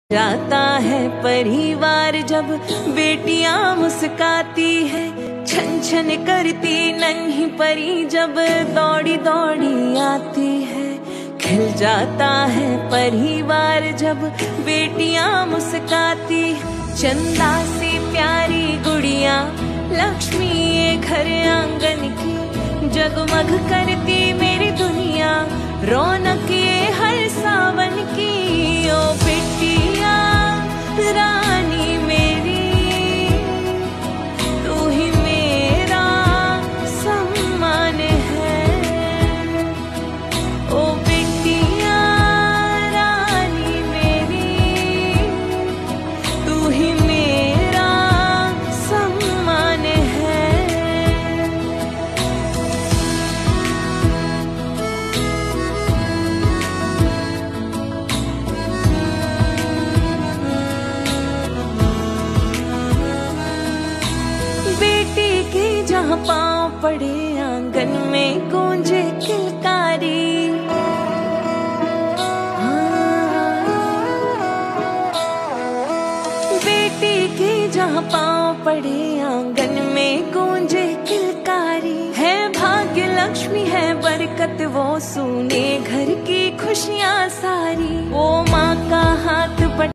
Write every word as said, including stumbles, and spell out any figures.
जाता है परिवार जब बेटियां मुस्काती है, छन छन करती नन्ही परी जब दौड़ी दौड़ी आती है। खिल जाता है परिवार जब बेटियां मुस्काती, चंदा सी प्यारी गुड़िया लक्ष्मी ये घर आंगन की, जगमग करती मेरी दुनिया रौनक ये हर सावन की। ओ बेटिया रानी मेरी, तू ही मेरा सम्मान है। ओ बेटिया रानी मेरी, तू ही मेरा सम्मान है। बेटी की जहाँ पाँव पड़े आंगन में गूंजे किलकारी, बेटी की जहाँ पाँव पड़े आंगन में गूंजे किलकारी। है भाग्य लक्ष्मी है बरकत वो सूने घर की खुशियाँ सारी, वो माँ का हाथ